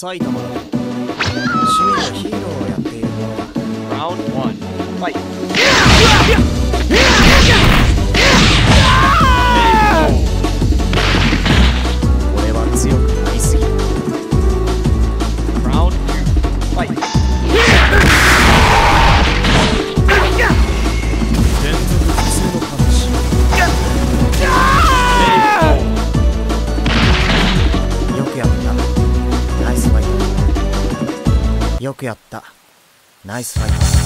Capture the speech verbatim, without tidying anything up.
埼玉だ。趣味でヒーローをやっているものだ。 Round one. Fight. 俺は強くなりすぎる。 Round two. Fight. 連続複数のパンチ。よくやった。ナイスファイト。よくやった。ナイスファイト。